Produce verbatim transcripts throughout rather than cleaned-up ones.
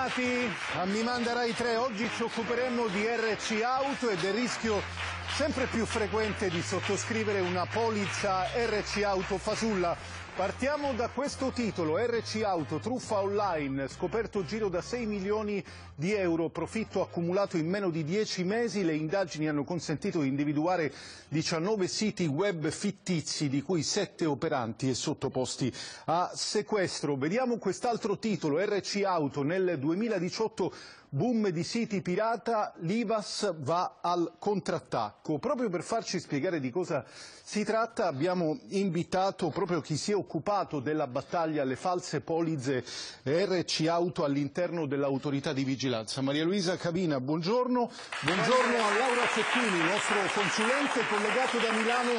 Bentornati a Mi Manda Rai tre. Oggi ci occuperemo di R C Auto e del rischio sempre più frequente di sottoscrivere una polizza R C Auto fasulla. Partiamo da questo titolo: R C Auto, truffa online, scoperto giro da sei milioni di euro, profitto accumulato in meno di dieci mesi. Le indagini hanno consentito di individuare diciannove siti web fittizi, di cui sette operanti e sottoposti a sequestro. Vediamo quest'altro titolo: R C Auto, nel duemiladiciotto boom di siti pirata, l'I V A S va al contrattacco. Proprio per farci spiegare di cosa si tratta abbiamo invitato proprio chi si è occupato della battaglia alle false polizze R C Auto all'interno dell'autorità di vigilanza. Maria Luisa Cavina, buongiorno. Buongiorno a Laura Cecchini, nostro consulente collegato da Milano.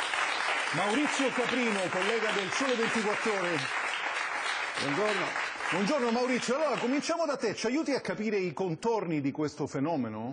Maurizio Caprino, collega del Sole ventiquattro Ore. Buongiorno. Buongiorno Maurizio, allora cominciamo da te, ci aiuti a capire i contorni di questo fenomeno?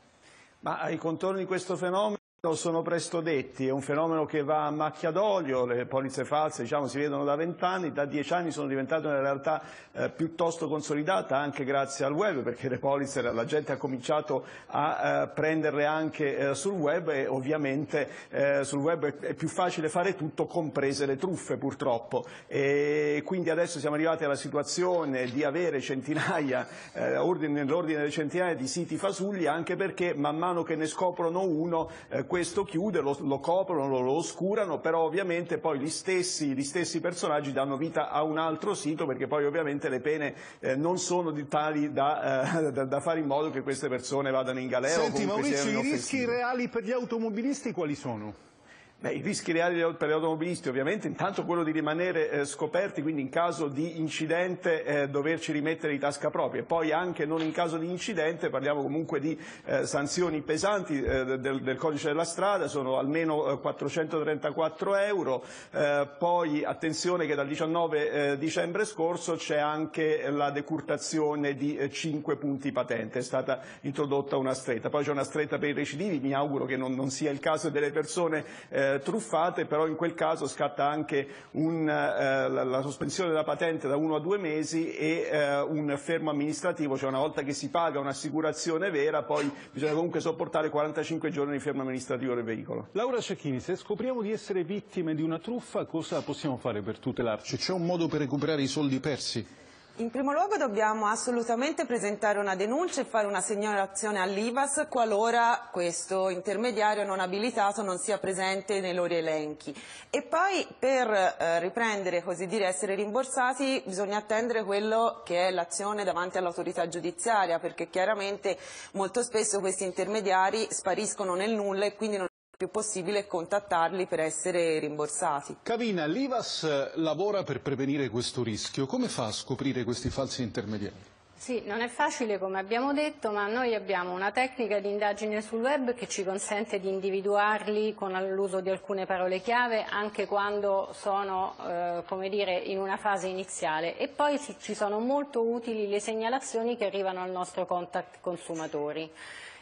Ma i contorni di questo fenomeno sono presto detti, è un fenomeno che va a macchia d'olio, le polizze false diciamo, si vedono da vent'anni, da dieci anni sono diventate una realtà eh, piuttosto consolidata anche grazie al web, perché le polizze la gente ha cominciato a eh, prenderle anche eh, sul web e ovviamente eh, sul web è, è più facile fare tutto, comprese le truffe purtroppo, e quindi adesso siamo arrivati alla situazione di avere centinaia, eh, ordine, nell'ordine delle centinaia di siti fasulli, anche perché man mano che ne scoprono uno eh, questo chiude, lo, lo coprono, lo, lo oscurano, però ovviamente poi gli stessi, gli stessi personaggi danno vita a un altro sito, perché poi ovviamente le pene eh, non sono di tali da, eh, da, da fare in modo che queste persone vadano in galera. Senti o Maurizio, i rischi reali per gli automobilisti quali sono? Beh, i rischi reali per gli automobilisti ovviamente intanto quello di rimanere eh, scoperti, quindi in caso di incidente eh, doverci rimettere di tasca propria, e poi anche non in caso di incidente parliamo comunque di eh, sanzioni pesanti eh, del, del codice della strada, sono almeno eh, quattrocentotrentaquattro euro, eh, poi attenzione che dal diciannove eh, dicembre scorso c'è anche la decurtazione di eh, cinque punti patente, è stata introdotta una stretta, poi c'è una stretta per i recidivi, mi auguro che non, non sia il caso delle persone eh, truffate, però in quel caso scatta anche un, eh, la, la sospensione della patente da uno a due mesi e eh, un fermo amministrativo, cioè una volta che si paga un'assicurazione vera poi bisogna comunque sopportare quarantacinque giorni di fermo amministrativo del veicolo. Laura Cecchini, se scopriamo di essere vittime di una truffa cosa possiamo fare per tutelarci? C'è un modo per recuperare i soldi persi? In primo luogo dobbiamo assolutamente presentare una denuncia e fare una segnalazione all'I V A S qualora questo intermediario non abilitato non sia presente nei loro elenchi. E poi per eh, riprendere, così dire, essere rimborsati bisogna attendere quello che è l'azione davanti all'autorità giudiziaria, perché chiaramente molto spesso questi intermediari spariscono nel nulla e quindi non più possibile contattarli per essere rimborsati. Cavina, l'I V A S lavora per prevenire questo rischio, come fa a scoprire questi falsi intermediari? Sì, non è facile come abbiamo detto, ma noi abbiamo una tecnica di indagine sul web che ci consente di individuarli con l'uso di alcune parole chiave anche quando sono eh, come dire, in una fase iniziale, e poi ci sono molto utili le segnalazioni che arrivano al nostro contact consumatori.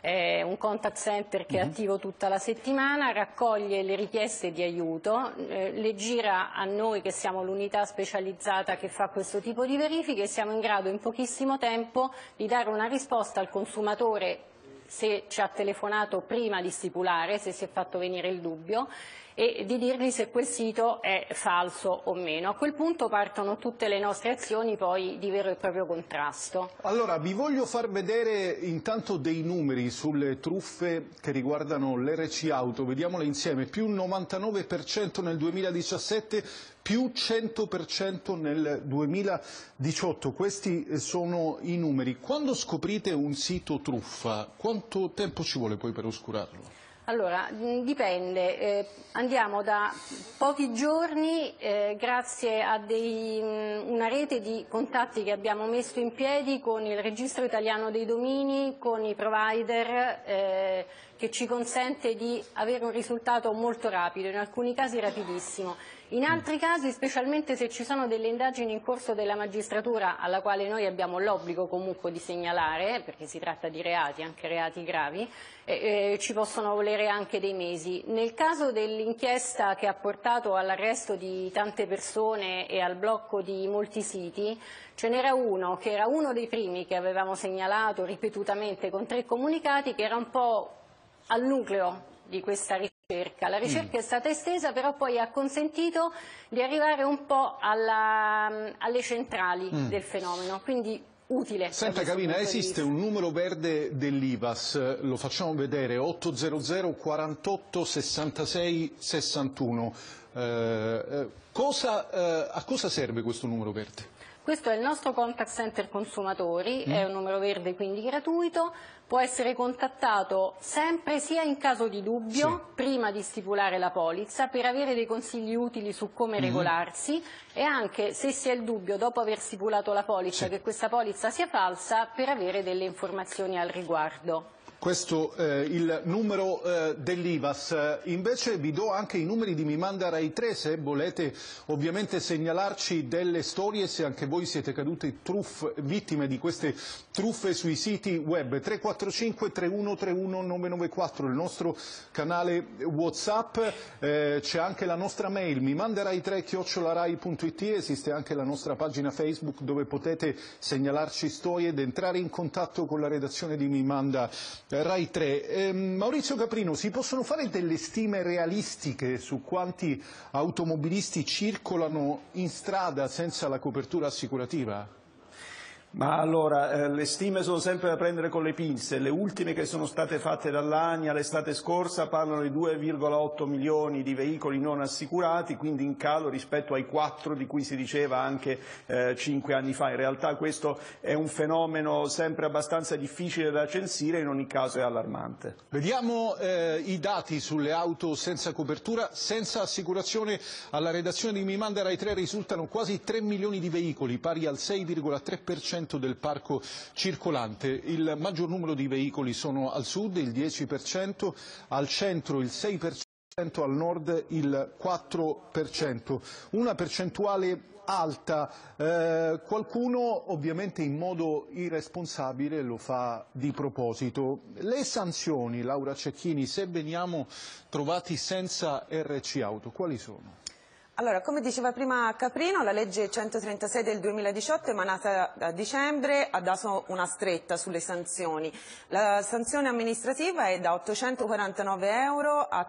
È un contact center che è attivo tutta la settimana, raccoglie le richieste di aiuto, eh, le gira a noi che siamo l'unità specializzata che fa questo tipo di verifiche, e siamo in grado in pochissimo tempo di dare una risposta al consumatore se ci ha telefonato prima di stipulare, se si è fatto venire il dubbio, e di dirgli se quel sito è falso o meno. A quel punto partono tutte le nostre azioni poi di vero e proprio contrasto. Allora, vi voglio far vedere intanto dei numeri sulle truffe che riguardano l'R C Auto, vediamole insieme: più novantanove per cento nel duemiladiciassette, più cento per cento nel duemiladiciotto, questi sono i numeri. Quando scoprite un sito truffa, quanto tempo ci vuole poi per oscurarlo? Allora, dipende, eh, andiamo da pochi giorni eh, grazie a dei, una rete di contatti che abbiamo messo in piedi con il registro italiano dei domini, con i provider, eh, che ci consente di avere un risultato molto rapido, in alcuni casi rapidissimo. In altri casi, specialmente se ci sono delle indagini in corso della magistratura alla quale noi abbiamo l'obbligo comunque di segnalare, perché si tratta di reati, anche reati gravi, eh, eh, ci possono volere anche dei mesi. Nel caso dell'inchiesta che ha portato all'arresto di tante persone e al blocco di molti siti, ce n'era uno che era uno dei primi che avevamo segnalato ripetutamente con tre comunicati, che era un po' al nucleo di questa ricerca. La ricerca mm. è stata estesa, però poi ha consentito di arrivare un po' alla, alle centrali mm. del fenomeno, quindi utile. Senta Cavina, esiste un numero verde dell'I V A S, lo facciamo vedere, ottocento quarantotto sessantasei sessantuno. Eh, eh, cosa, eh, a cosa serve questo numero verde? Questo è il nostro contact center consumatori, mm. è un numero verde quindi gratuito, può essere contattato sempre sia in caso di dubbio, sì. prima di stipulare la polizza, per avere dei consigli utili su come mm. regolarsi, e anche, se si ha il dubbio, dopo aver stipulato la polizza, sì. che questa polizza sia falsa, per avere delle informazioni al riguardo. Questo è eh, il numero eh, dell'I V A S. Invece vi do anche i numeri di Mi Manda Rai tre se volete ovviamente segnalarci delle storie, se anche voi siete caduti truff, vittime di queste truffe sui siti web. tre quattro cinque tre uno tre uno nove nove quattro, il nostro canale WhatsApp, eh, c'è anche la nostra mail mi manda rai tre chiocciola rai punto it, esiste anche la nostra pagina Facebook dove potete segnalarci storie ed entrare in contatto con la redazione di Mi Manda Rai tre. Eh, Maurizio Caprino, si possono fare delle stime realistiche su quanti automobilisti circolano in strada senza la copertura assicurativa? Ma allora, eh, le stime sono sempre da prendere con le pinze. Le ultime che sono state fatte dall'ANIA l'estate scorsa parlano di due virgola otto milioni di veicoli non assicurati, quindi in calo rispetto ai quattro di cui si diceva anche eh, cinque anni fa. In realtà questo è un fenomeno sempre abbastanza difficile da censire, in ogni caso è allarmante. Vediamo eh, i dati sulle auto senza copertura, senza assicurazione. Alla redazione di Mi Manda Rai tre risultano quasi tre milioni di veicoli, pari al sei virgola tre per cento del parco circolante. Il maggior numero di veicoli sono al sud, il dieci per cento, al centro il sei per cento, al nord il quattro per cento. Una percentuale alta, eh, qualcuno ovviamente in modo irresponsabile lo fa di proposito. Le sanzioni, Laura Cecchini, se veniamo trovati senza R C auto, quali sono? Allora, come diceva prima Caprino, la legge centotrentasei del duemiladiciotto, emanata a dicembre, ha dato una stretta sulle sanzioni. La sanzione amministrativa è da ottocentoquarantanove euro a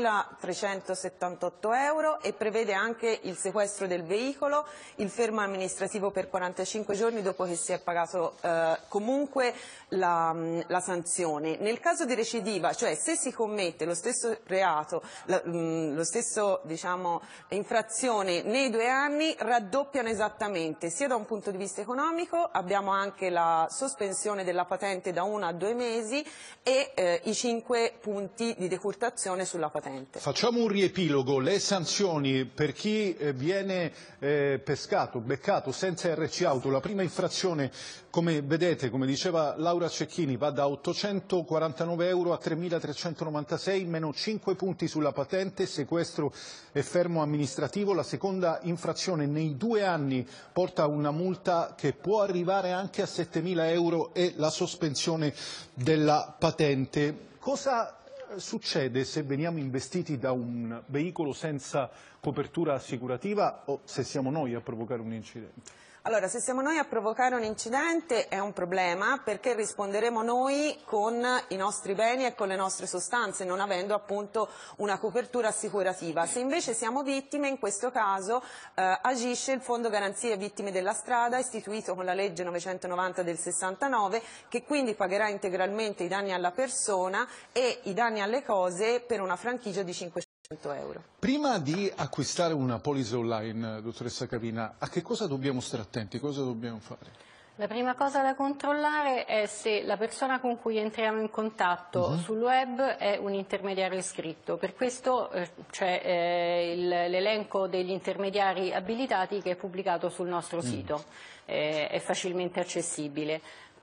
tremilatrecentosettantotto euro e prevede anche il sequestro del veicolo, il fermo amministrativo per quarantacinque giorni dopo che si è pagato eh, comunque la, la sanzione. Nel caso di recidiva, cioè se si commette lo stesso reato, la, mh, lo stesso diciamo, infrazione nei due anni, raddoppiano esattamente, sia da un punto di vista economico, abbiamo anche la sospensione della patente da uno a due mesi e eh, i cinque punti di decurtazione sulla patente. Facciamo un riepilogo, le sanzioni per chi eh, viene eh, pescato, beccato senza R C auto, la prima infrazione, come vedete, come diceva Laura Cecchini, va da ottocentoquarantanove euro a tremilatrecentonovantasei, meno cinque punti sulla patente, sequestro e fermo amministrativo. La seconda infrazione nei due anni porta a una multa che può arrivare anche a settemila euro e la sospensione della patente. Cosa succede se veniamo investiti da un veicolo senza copertura assicurativa o se siamo noi a provocare un incidente? Allora, se siamo noi a provocare un incidente è un problema, perché risponderemo noi con i nostri beni e con le nostre sostanze, non avendo appunto una copertura assicurativa. Se invece siamo vittime, in questo caso eh, agisce il Fondo Garanzie Vittime della Strada, istituito con la legge novecentonovanta del sessantanove, che quindi pagherà integralmente i danni alla persona e i danni alle cose per una franchigia di cinquecento euro. Prima di acquistare una polizza online, dottoressa Cavina, a che cosa dobbiamo stare attenti? Cosa dobbiamo fare? La prima cosa da controllare è se la persona con cui entriamo in contatto uh-huh. sul web è un intermediario iscritto. Per questo eh, c'è eh, l'elenco degli intermediari abilitati che è pubblicato sul nostro uh-huh. sito, eh, è facilmente accessibile.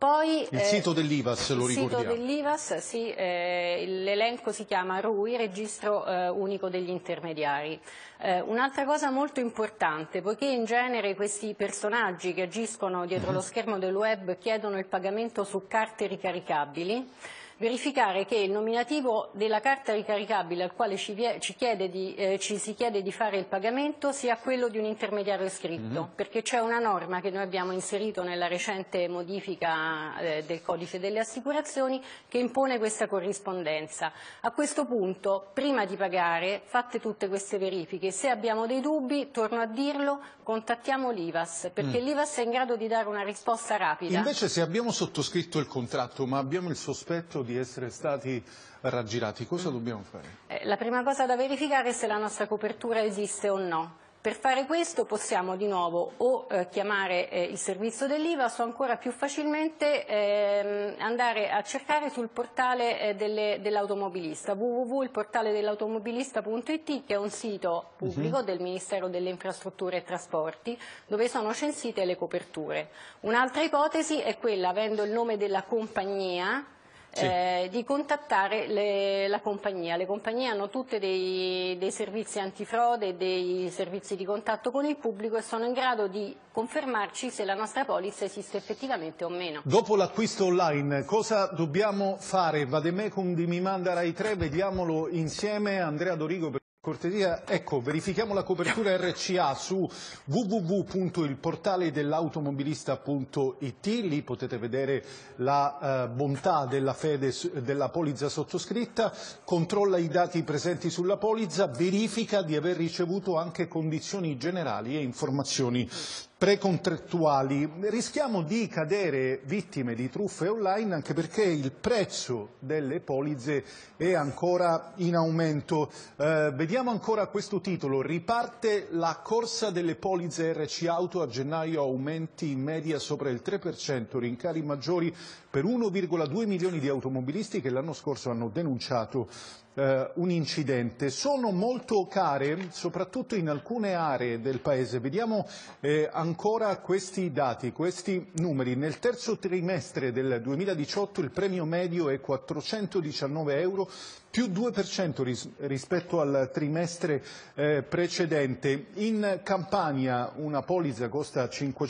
Poi, il sito eh, dell'I V A S, lo ricordiamo. Il sito dell'I V A S, sì, eh, l'elenco si chiama R U I, Registro eh, Unico degli Intermediari. Eh, un'altra cosa molto importante, poiché in genere questi personaggi che agiscono dietro lo schermo del web chiedono il pagamento su carte ricaricabili, verificare che il nominativo della carta ricaricabile al quale ci, ci, chiede di, eh, ci si chiede di fare il pagamento sia quello di un intermediario iscritto, mm-hmm. perché c'è una norma che noi abbiamo inserito nella recente modifica eh, del codice delle assicurazioni che impone questa corrispondenza. A questo punto, prima di pagare, fatte tutte queste verifiche, se abbiamo dei dubbi, torno a dirlo, contattiamo l'I V A S, perché mm. l'I V A S è in grado di dare una risposta rapida. Invece se abbiamo sottoscritto il contratto ma abbiamo il sospetto di essere stati raggirati, cosa mm. dobbiamo fare? Eh, la prima cosa da verificare è se la nostra copertura esiste o no. Per fare questo possiamo di nuovo o eh, chiamare eh, il servizio dell'I V A S o ancora più facilmente ehm, andare a cercare sul portale eh, dell'automobilista, w w w punto il portale dell'automobilista punto i t, che è un sito pubblico uh-huh. del Ministero delle Infrastrutture e Trasporti, dove sono censite le coperture. Un'altra ipotesi è quella, avendo il nome della compagnia, Sì. Eh, di contattare le, la compagnia. Le compagnie hanno tutte dei, dei servizi antifrode, dei servizi di contatto con il pubblico e sono in grado di confermarci se la nostra polizza esiste effettivamente o meno. Dopo l'acquisto online cosa dobbiamo fare? Vademecum di Mi Manda Rai tre, vediamolo insieme. Andrea Dorigo, per cortesia, ecco, verifichiamo la copertura R C A su w w w punto il portale dell'automobilista punto i t, lì potete vedere la eh, bontà della fede della polizza sottoscritta, controlla i dati presenti sulla polizza, verifica di aver ricevuto anche condizioni generali e informazioni precontrattuali. Rischiamo di cadere vittime di truffe online anche perché il prezzo delle polizze è ancora in aumento. Eh, vediamo ancora questo titolo: riparte la corsa delle polizze R C Auto, a gennaio aumenti in media sopra il tre per cento, rincari maggiori per uno virgola due milioni di automobilisti che l'anno scorso hanno denunciato Uh, un incidente. Sono molto care soprattutto in alcune aree del paese. Vediamo eh, ancora questi dati, questi numeri. Nel terzo trimestre del duemiladiciotto il premio medio è quattrocentodiciannove euro, più due per cento ris rispetto al trimestre eh, precedente. In Campania una polizza costa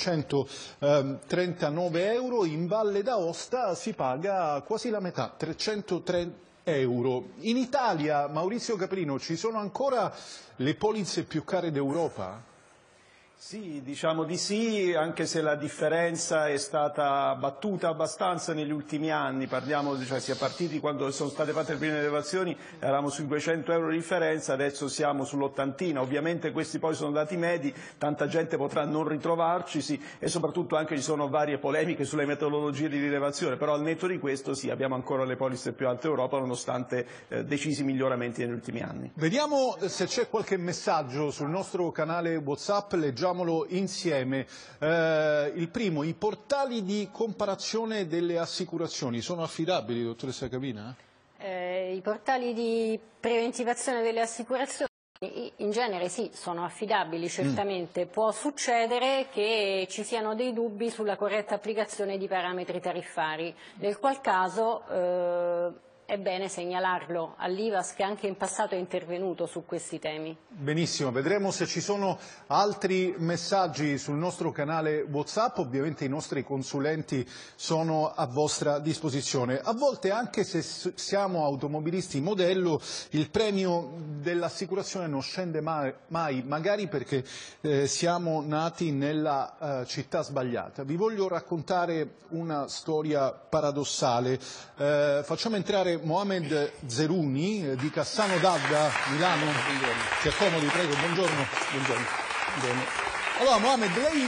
cinquecentotrentanove euro, in Valle d'Aosta si paga quasi la metà, trecentotrenta euro. In Italia, Maurizio Caprino, ci sono ancora le polizze più care d'Europa? Sì, diciamo di sì, anche se la differenza è stata battuta abbastanza negli ultimi anni. Parliamo, cioè, si è partiti quando sono state fatte le prime elevazioni, eravamo sui duecento euro di differenza, adesso siamo sull'ottantina. Ovviamente questi poi sono dati medi, tanta gente potrà non ritrovarcisi e soprattutto anche ci sono varie polemiche sulle metodologie di rilevazione, però al netto di questo sì, abbiamo ancora le polizze più alte d'Europa nonostante eh, decisi miglioramenti negli ultimi anni. Vediamo se c'è qualche messaggio sul nostro canale WhatsApp, leggiamo insieme. Eh, il primo: i portali di comparazione delle assicurazioni sono affidabili, dottoressa Capina? Eh, I portali di preventivazione delle assicurazioni in genere sì, sono affidabili, certamente. Mm. Può succedere che ci siano dei dubbi sulla corretta applicazione di parametri tariffari, nel qual caso eh, è bene segnalarlo all'I V A S, che anche in passato è intervenuto su questi temi. Benissimo, vedremo se ci sono altri messaggi sul nostro canale WhatsApp. Ovviamente i nostri consulenti sono a vostra disposizione. A volte, anche se siamo automobilisti modello, il premio dell'assicurazione non scende mai, mai magari perché eh, siamo nati nella uh, città sbagliata. Vi voglio raccontare una storia paradossale. Eh, facciamo entrare Mohamed Zeruni di Cassano d'Adda, Milano. Si accomodi, prego, buongiorno. Buongiorno. Bene. Allora, Mohamed, lei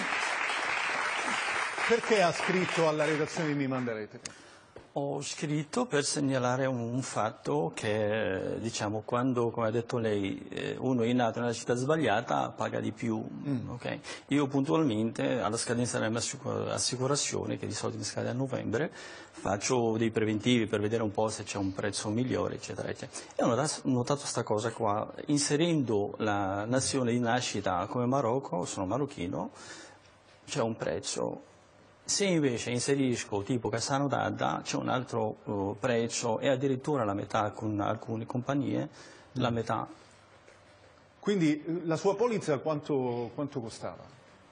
perché ha scritto alla redazione di Mi Manda Rai tre? Ho scritto per segnalare un, un fatto che, diciamo, quando, come ha detto lei, uno è nato nella città sbagliata paga di più. Mm. Okay? Io puntualmente, alla scadenza della mia assicurazione, che di solito mi scade a novembre, faccio dei preventivi per vedere un po' se c'è un prezzo migliore, eccetera, eccetera. E ho notato questa cosa qua, inserendo la nazione di nascita come Marocco, sono marocchino, c'è un prezzo Se invece inserisco tipo Cassano d'Adda c'è un altro uh, prezzo e addirittura la metà con alcune compagnie, la metà. Quindi la sua polizza quanto, quanto costava?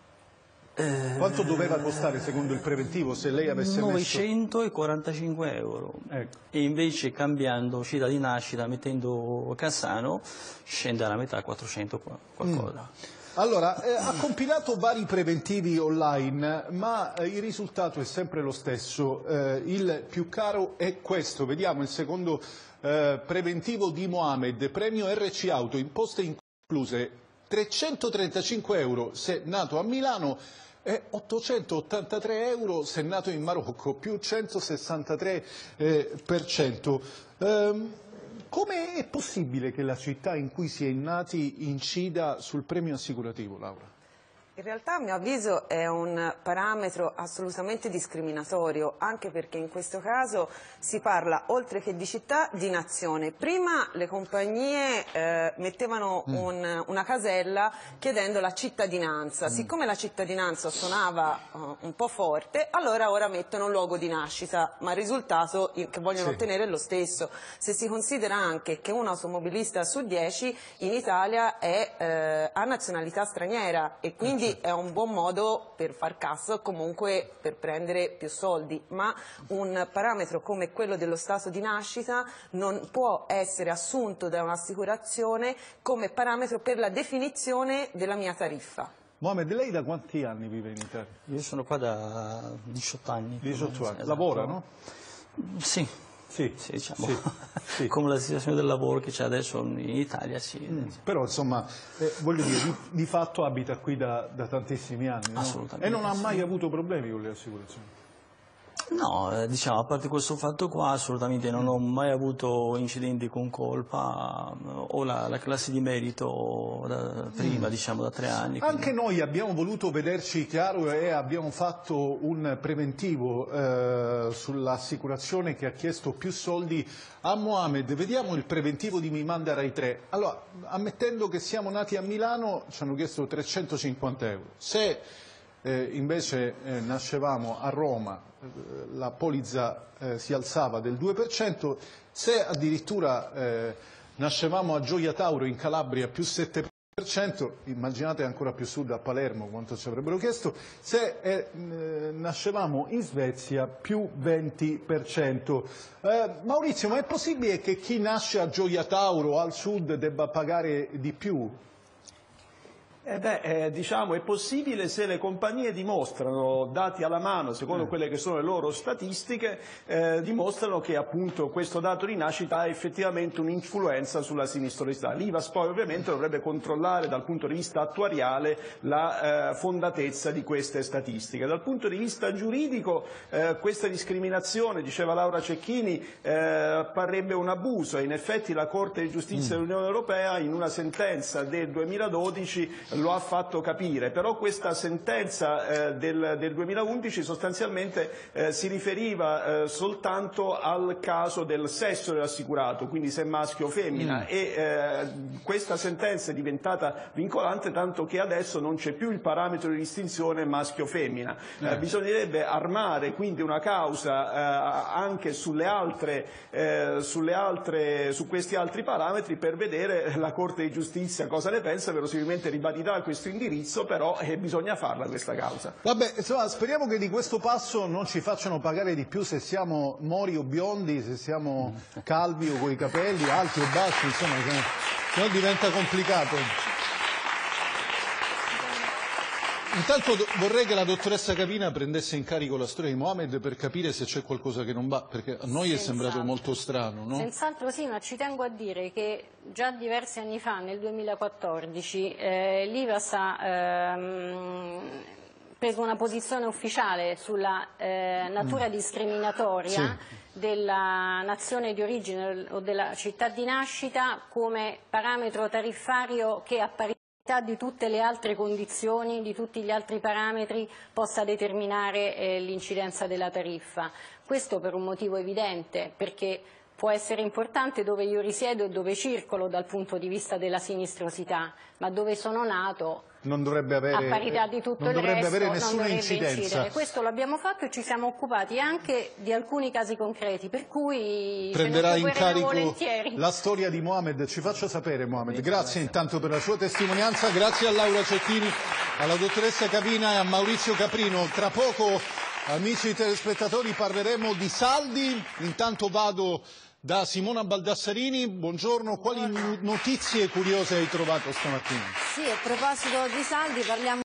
Eh, quanto doveva costare secondo il preventivo se lei avesse novecentoquarantacinque euro. Ecco. E invece cambiando città di nascita, mettendo Cassano, scende alla metà, quattrocento qualcosa. Mm. Allora, eh, ha compilato vari preventivi online, ma eh, il risultato è sempre lo stesso. Eh, il più caro è questo. Vediamo il secondo eh, preventivo di Mohamed, premio R C Auto, imposte incluse, trecentotrentacinque euro se nato a Milano e ottocentottantatré euro se nato in Marocco, più centosessantatré per cento. Eh, Come è possibile che la città in cui si è nati incida sul premio assicurativo, Laura? In realtà a mio avviso è un parametro assolutamente discriminatorio, anche perché in questo caso si parla oltre che di città di nazione. Prima le compagnie eh, mettevano mm. un, una casella chiedendo la cittadinanza, mm. siccome la cittadinanza suonava uh, un po' forte, allora ora mettono luogo di nascita, ma il risultato che vogliono sì. ottenere è lo stesso. Se si considera anche che un automobilista su dieci in Italia è, eh, ha nazionalità straniera e quindi è un buon modo per far cassa o comunque per prendere più soldi, ma un parametro come quello dello stato di nascita non può essere assunto da un'assicurazione come parametro per la definizione della mia tariffa. Mohamed, lei da quanti anni vive in Italia? Io sono qua da diciotto anni. diciotto anni. Esatto. Lavora, no? Sì. Sì, sì, diciamo, sì, sì. Come la situazione del lavoro che c'è adesso in Italia, sì. Mm, però insomma, eh, voglio dire, di, di fatto abita qui da, da tantissimi anni, no? Assolutamente. E non ha mai sì. avuto problemi con le assicurazioni? No, eh, diciamo, a parte questo fatto qua, assolutamente non ho mai avuto incidenti con colpa, ho la, la classe di merito da prima, mm. diciamo, da tre anni. Anche quindi... noi abbiamo voluto vederci chiaro e abbiamo fatto un preventivo eh, sull'assicurazione che ha chiesto più soldi a Mohamed. Vediamo il preventivo di Mi Manda Rai tre. Allora, ammettendo che siamo nati a Milano, ci hanno chiesto trecentocinquanta euro. Se eh, invece eh, nascevamo a Roma, la polizza eh, si alzava del due per cento, se addirittura eh, nascevamo a Gioia Tauro in Calabria più sette per cento, immaginate ancora più sud a Palermo quanto ci avrebbero chiesto, se eh, nascevamo in Svezia più venti per cento. Eh, Maurizio, ma è possibile che chi nasce a Gioia Tauro al sud debba pagare di più? Eh beh, eh, diciamo, è possibile se le compagnie dimostrano, dati alla mano, secondo quelle che sono le loro statistiche, eh, dimostrano che appunto questo dato di nascita ha effettivamente un'influenza sulla sinistralità. L'I V A S poi ovviamente dovrebbe controllare dal punto di vista attuariale la eh, fondatezza di queste statistiche. Dal punto di vista giuridico eh, questa discriminazione, diceva Laura Cecchini, eh, parrebbe un abuso e in effetti la Corte di Giustizia mm. dell'Unione Europea in una sentenza del duemiladodici lo ha fatto capire, però questa sentenza eh, del, del duemilaundici sostanzialmente eh, si riferiva eh, soltanto al caso del sesso dell'assicurato, quindi se maschio o femmina, mm. e eh, questa sentenza è diventata vincolante tanto che adesso non c'è più il parametro di distinzione maschio-femmina. Mm. Eh, bisognerebbe armare quindi una causa eh, anche sulle altre, eh, sulle altre, su questi altri parametri per vedere la Corte di Giustizia cosa ne pensa, verosimilmente ribadire questo indirizzo, però eh, bisogna farla questa causa. Vabbè, insomma, speriamo che di questo passo non ci facciano pagare di più se siamo mori o biondi, se siamo calvi o coi capelli, alti o bassi, insomma, se no diventa complicato. Intanto vorrei che la dottoressa Capina prendesse in carico la storia di Mohamed per capire se c'è qualcosa che non va, perché a noi è sembrato molto strano, no? Senz'altro sì, ma ci tengo a dire che già diversi anni fa, nel duemilaquattordici, eh, l'I V A S ha ehm, preso una posizione ufficiale sulla eh, natura mm. discriminatoria sì. della nazione di origine o della città di nascita come parametro tariffario che appare di tutte le altre condizioni, di tutti gli altri parametri possa determinare eh, l'incidenza della tariffa. Questo per un motivo evidente, perché può essere importante dove io risiedo e dove circolo dal punto di vista della sinistrosità, ma dove sono nato non dovrebbe avere, a parità di tutto non il dovrebbe resto avere non nessuna dovrebbe incidenza. incidere. Questo l'abbiamo fatto e ci siamo occupati anche di alcuni casi concreti, per cui prenderà in carico volentieri. la storia di Mohamed. Ci faccia sapere, Mohamed. Grazie intanto per la sua testimonianza, grazie a Laura Cecchini, alla dottoressa Capina e a Maurizio Caprino. Tra poco, amici telespettatori, parleremo di saldi. Intanto vado da Simona Baldassarini. Buongiorno, quali notizie curiose hai trovato stamattina? Sì, a proposito di saldi parliamo